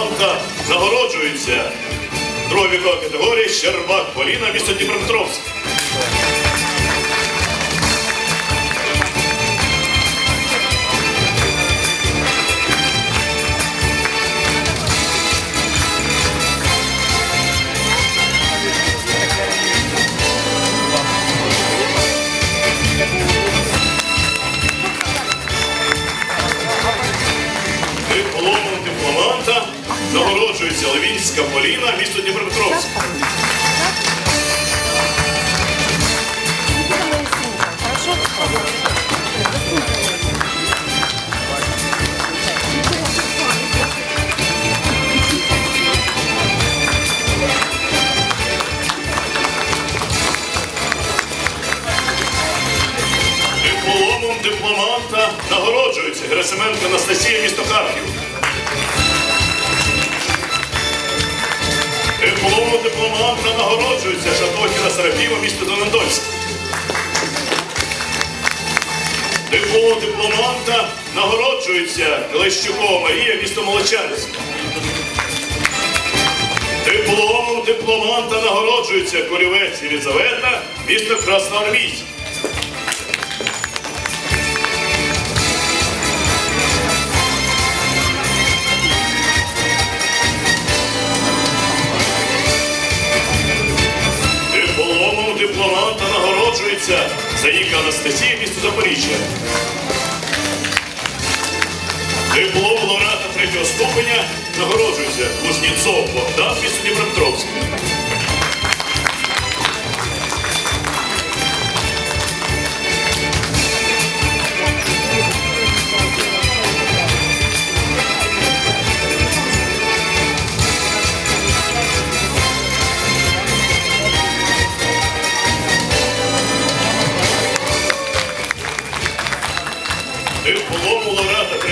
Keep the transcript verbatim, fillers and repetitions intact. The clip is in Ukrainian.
дипломанта нагороджується друга вікова категорія Щербак Поліна, місто Дніпропетровськ. Дипломом дипломанта нагороджується Левінська Поліна, місто Дніпропетровськ. Дипломом дипломанта нагороджується Герасименко Анастасія, місто Харків. Дипломом дипломанта нагороджується Шатохіна Серафіма, місто Донедольськ. Дипломом дипломанта нагороджується Лещукова Марія, місто Молочанськ. Дипломом дипломанта нагороджується Колівець Єлизавета, місто Красноармійськ. Дипломом дипломанта нагороджується Заїка Анастасія, місто Запоріжжя. Диплом лауреата третього ступеня нагороджується Кузнєцов Богдан, місто